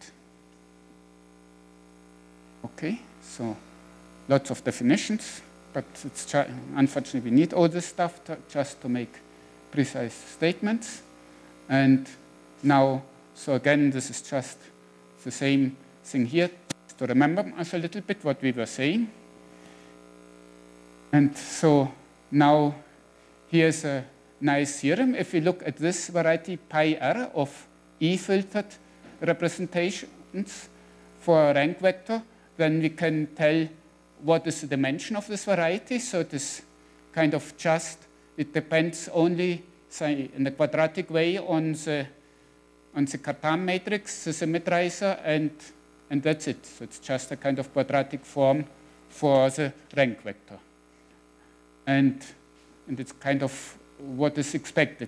Okay, so lots of definitions, but it's unfortunately we need all this stuff to, just to make precise statements. And now, so again, this is just the same thing here, to remember us a little bit what we were saying. And so now here's a nice theorem. If we look at this variety pi r of E-filtered representations for a rank vector, then we can tell what is the dimension of this variety. So it is kind of just, it depends only, say, in a quadratic way on the, on the Cartan matrix, the symmetrizer, and, and that's it. So it's just a kind of quadratic form for the rank vector. And, and it's kind of what is expected.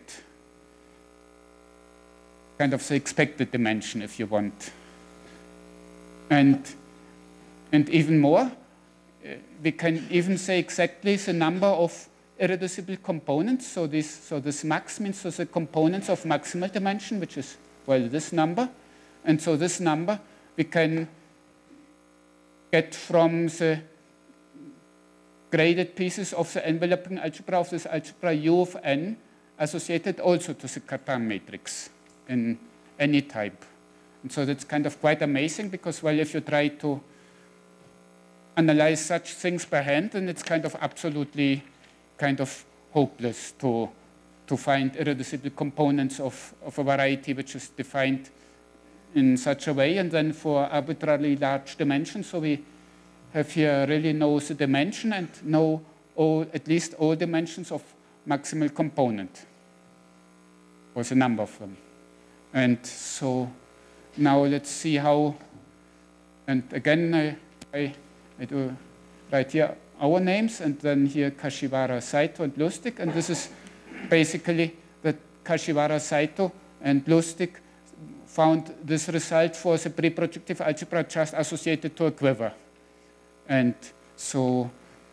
Kind of the expected dimension, if you want. And And even more, we can even say exactly the number of irreducible components. So this, so this max means so the components of maximal dimension, which is, well, this number. And so this number we can get from the graded pieces of the enveloping algebra of this algebra U of n associated also to the Cartan matrix in any type. And so that's kind of quite amazing because, well, if you try to analyze such things by hand, then it's kind of absolutely kind of hopeless to, to find irreducible components of, of a variety which is defined in such a way, and then for arbitrarily large dimensions. So we have here really know the dimension and know all, at least all dimensions of maximal component, or the number of them. And so now let's see how, and again, I, I, I do write here our names, and then here Kashiwara, Saito, and Lustig, and this is basically that Kashiwara, Saito, and Lustig found this result for the pre-projective algebra just associated to a quiver. And so,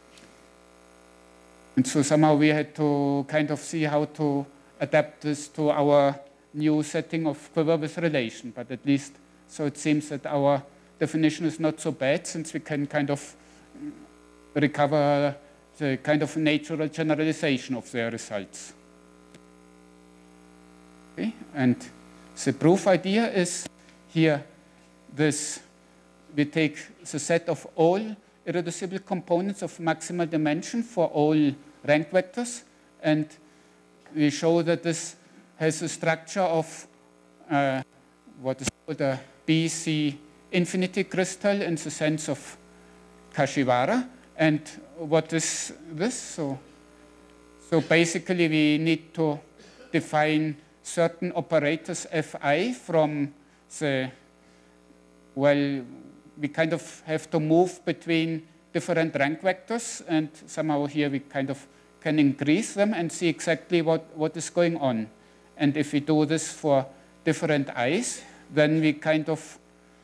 and so somehow we had to kind of see how to adapt this to our new setting of quiver with relation, but at least, so it seems that our definition is not so bad, since we can kind of recover the kind of natural generalization of their results. Okay, and the proof idea is here this, we take the set of all irreducible components of maximal dimension for all rank vectors, and we show that this has a structure of uh, what is called a B C infinity crystal in the sense of Kashiwara. And what is this? So, so basically we need to define certain operators Fi from the, well, we kind of have to move between different rank vectors, and somehow here we kind of can increase them and see exactly what, what is going on. And if we do this for different i's, then we kind of,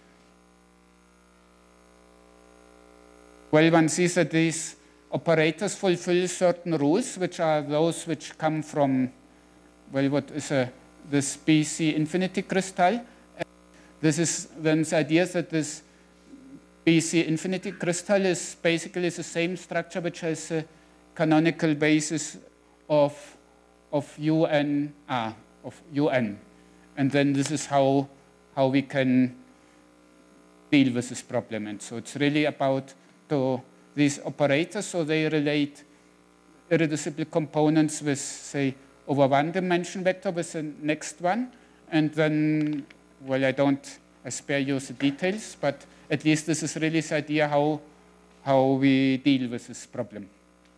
well, one sees that these operators fulfill certain rules, which are those which come from, well, what is a, this B C infinity crystal. And this is then the idea that this B C infinity crystal is basically the same structure which has a canonical basis of, of U N R, of U N. And then this is how, how we can deal with this problem. And so it's really about to these operators, so they relate irreducible components with, say, over one dimension vector with the next one. And then, well, I don't, I spare you the details, but at least this is really the idea how, how we deal with this problem.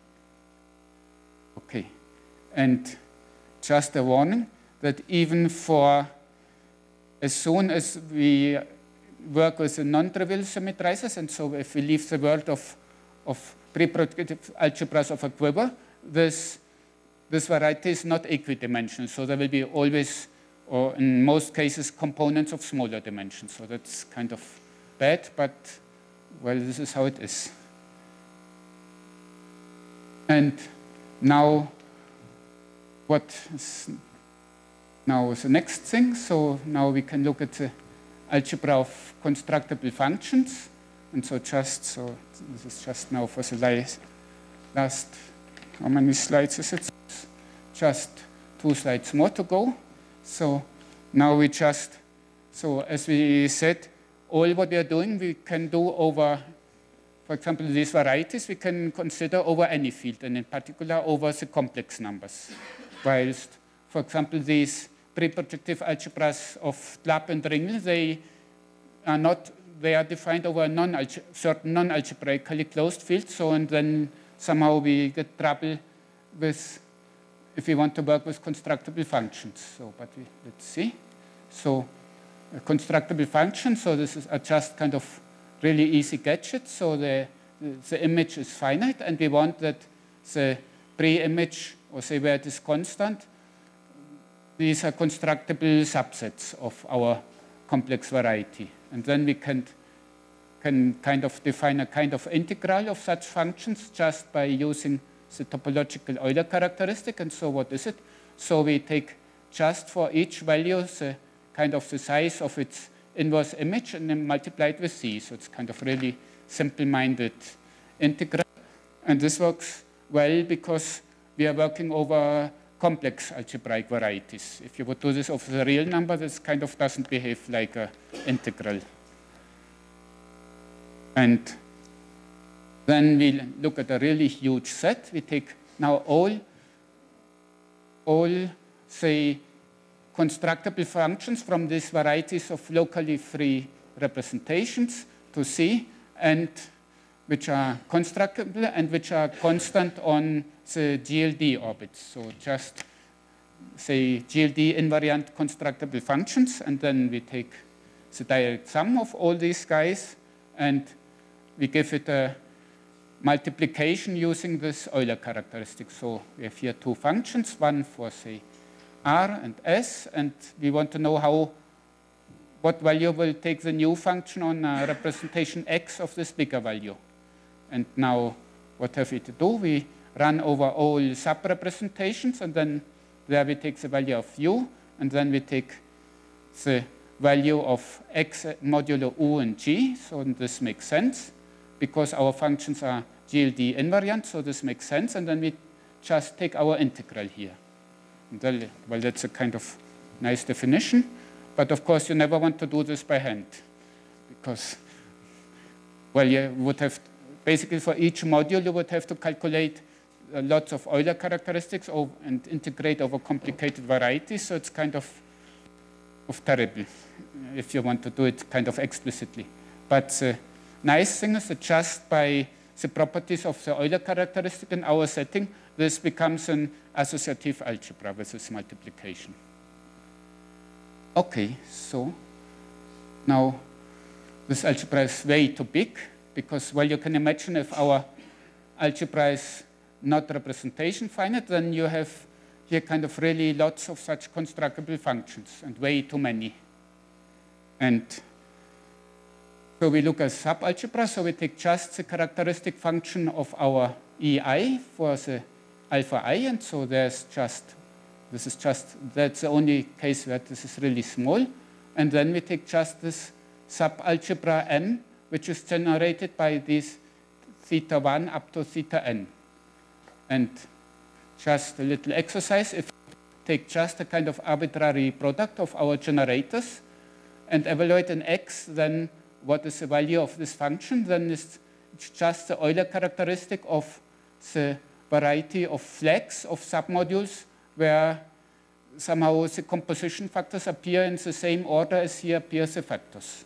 Okay, and just a warning that even for, as soon as we work with the non-trivial symmetrizers, and so if we leave the world of, of pre-projective algebras of a quiver, this, this variety is not equidimensional. So there will be always, or in most cases, components of smaller dimensions. So that's kind of bad, but, well, this is how it is. And now, what is now the next thing? So now we can look at the algebra of constructible functions. And so just, so this is just now for the last, last how many slides is it? Just two slides more to go. So now we just, so as we said, all what we are doing, we can do over, for example, these varieties, we can consider over any field, and in particular over the complex numbers. Whilst, for example, these pre-projective algebras of Tlapp and Ringel, they are not, they are defined over a non certain non-algebraically closed field. So, and then somehow we get trouble with, if we want to work with constructible functions. So, but we, let's see. So, a constructible function, so this is a just kind of really easy gadget. So the, the, the image is finite, and we want that the pre-image, or say where it is constant, these are constructible subsets of our complex variety. And then we can, can kind of define a kind of integral of such functions just by using the topological Euler characteristic. And so what is it? So we take just for each value the kind of the size of its inverse image and then multiply it with C. So it's kind of really simple-minded integral. And this works well because we are working over complex algebraic varieties. If you would do this over the real number, this kind of doesn't behave like an integral. And then we look at a really huge set. We take now all, all say, constructible functions from these varieties of locally free representations to C, and which are constructible and which are constant on the G L D orbits. So just say G L D invariant constructible functions, and then we take the direct sum of all these guys, and we give it a multiplication using this Euler characteristic. So we have here two functions, one for say R and S, and we want to know how, what value will take the new function on a representation X of this bigger value. And now what have we to do? We run over all sub-representations, and then there we take the value of U, and then we take the value of X modulo U and G. So this makes sense because our functions are G L D invariant, so this makes sense. And then we just take our integral here. And well, that's a kind of nice definition. But of course, you never want to do this by hand because, well, you would have, basically for each module, you would have to calculate uh, lots of Euler characteristics over, and integrate over complicated varieties. So it's kind of, of terrible if you want to do it kind of explicitly. But the nice thing is that just by the properties of the Euler characteristic in our setting, this becomes an associative algebra with this multiplication. Okay, so now this algebra is way too big because, well, you can imagine if our algebra is not representation finite, then you have here kind of really lots of such constructible functions and way too many. And so we look at subalgebra, so we take just the characteristic function of our E I for the alpha I, and so there's just, this is just, that's the only case where this is really small. And then we take just this subalgebra M, which is generated by this theta one up to theta n. And just a little exercise, if we take just a kind of arbitrary product of our generators and evaluate an X, then what is the value of this function? Then it's just the Euler characteristic of the variety of flags of submodules where somehow the composition factors appear in the same order as here appear the factors.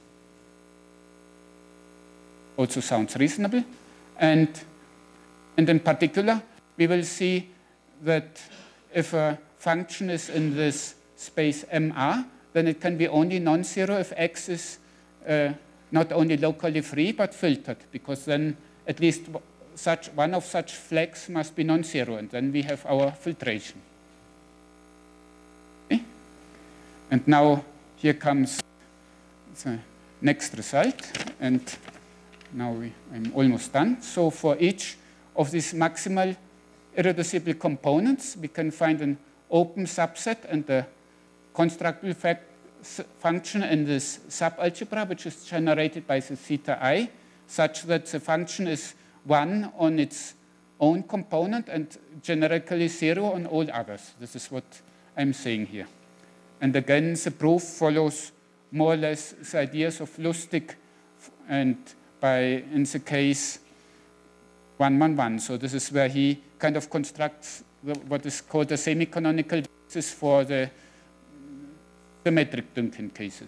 Also sounds reasonable. And, and in particular, we will see that if a function is in this space M R, then it can be only non-zero if X is uh, not only locally free, but filtered, because then at least such, one of such flags must be non-zero, and then we have our filtration. Okay? And now here comes the next result, and now we, I'm almost done. So for each of these maximal irreducible components, we can find an open subset and a constructible fact function in this subalgebra, which is generated by the theta I, such that the function is one on its own component and generically zero on all others. This is what I'm saying here. And again, the proof follows more or less the ideas of Lustig and by, in the case, one one one. So this is where he kind of constructs what is called a semi-canonical basis for the symmetric Dünken cases.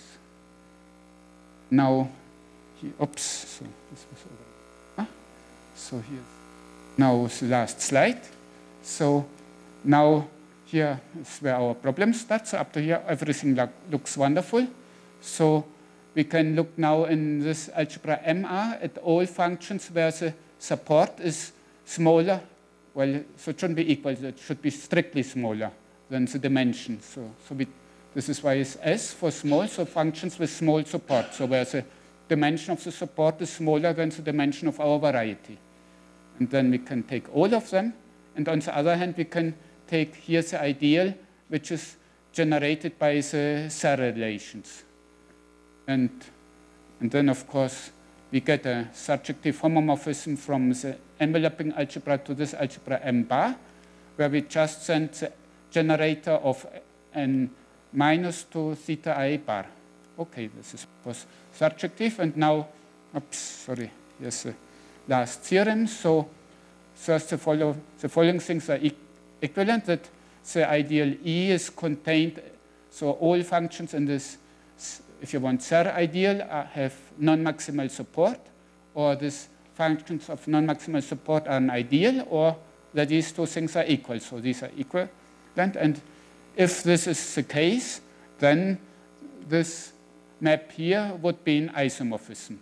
Now, he, oops, so this was already, ah, so here, now the last slide. So now here is where our problem starts. So up to here, everything look, looks wonderful. So we can look now in this algebra M R at all functions where the support is smaller. Well, so it shouldn't be equal, it should be strictly smaller than the dimension. So, so we, this is why it's S for small, so functions with small support. So where the dimension of the support is smaller than the dimension of our variety. And then we can take all of them And on the other hand, we can take here the ideal, which is generated by the Serre relations. And, and then, of course, we get a surjective homomorphism from the enveloping algebra to this algebra M bar, where we just send the generator of n minus to theta I bar. Okay, this is of course surjective. And now, oops, sorry, here's the last theorem. So first, the, follow, the following things are e equivalent, that the ideal E is contained, so all functions in this, if you want Serre ideal, uh, have non-maximal support, or these functions of non-maximal support are an ideal, or that these two things are equal. So these are equivalent. And if this is the case, then this map here would be an isomorphism.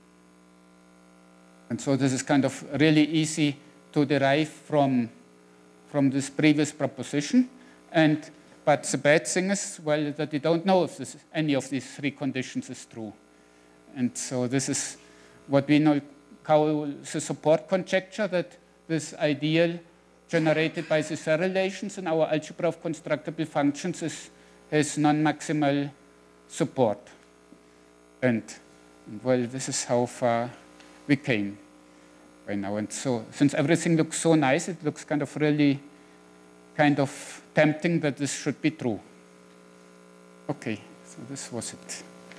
And so this is kind of really easy to derive from, from this previous proposition. And, but the bad thing is, well, that we don't know if this, any of these three conditions is true. And so this is what we know, call the support conjecture, that this ideal generated by the Serre relations in our algebra of constructible functions is, has non-maximal support. And, and well, this is how far we came by now. And so, since everything looks so nice, it looks kind of really kind of tempting that this should be true. Okay, so this was it.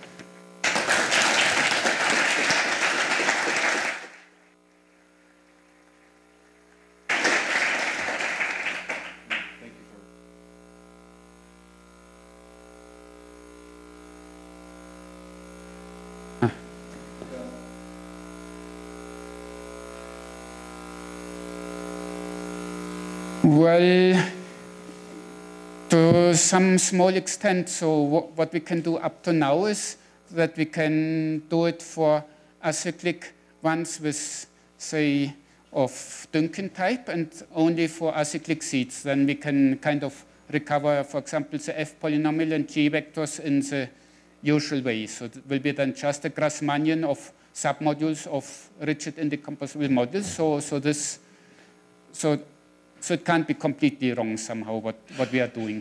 Well, to some small extent, so what we can do up to now is that we can do it for acyclic ones with, say, of Dynkin type, and only for acyclic seeds. Then we can kind of recover, for example, the F polynomial and G vectors in the usual way. So it will be then just a Grassmannian of submodules of rigid indecomposable modules. So, so this, so. So it can't be completely wrong somehow, what, what we are doing.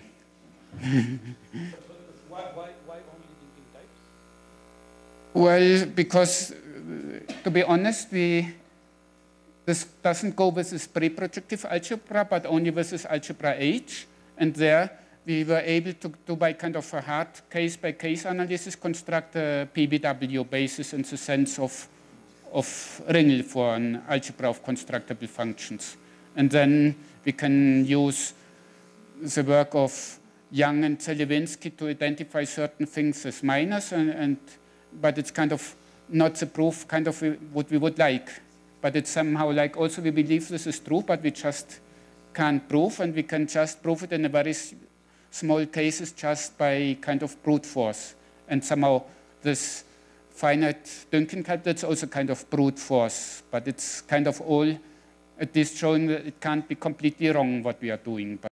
why, why, why only Dynkin types? Well, because, uh, to be honest, we, this doesn't go with this pre-projective algebra, but only with this algebra H. And there we were able to do, by kind of a hard case-by-case analysis, construct a P B W basis in the sense of, of Ringel for an algebra of constructible functions. And then we can use the work of Young and Zeliwinski to identify certain things as minors, and, and, but it's kind of not the proof kind of what we would like. But it's somehow like also we believe this is true, but we just can't prove, and we can just prove it in a very small cases just by kind of brute force. And somehow this finite Dynkin type, that's also kind of brute force, but it's kind of all at least showing that it can't be completely wrong what we are doing. But